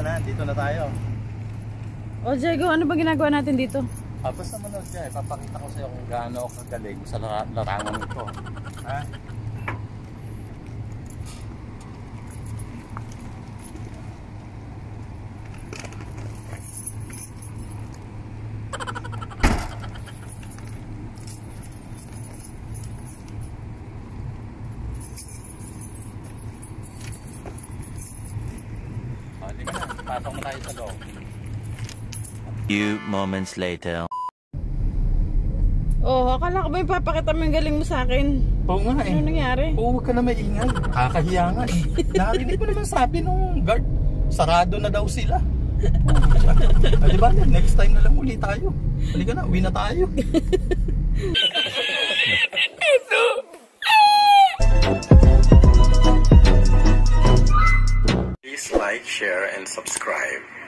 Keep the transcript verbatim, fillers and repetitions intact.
yan ha, dito na tayo. O Diego, ano ba ginagawa natin dito? Ah, basta manood ka eh, papakita ko sa'yo kung gaano kagaling sa larangan ito. Ha? Pasok mo tayo sa loob. Few moments later. Oh, akala ko ba ipapakita mo yung galing mo sa akin? Oo nga eh. Ano nangyari? Oo, huwag ka na maingay. Kakahiya nga eh. Narinig mo naman sabi nung guard, sarado na daw sila. Ah, diba? Next time na lang uli tayo. Halika na, uwi na tayo. Please like, share, and subscribe.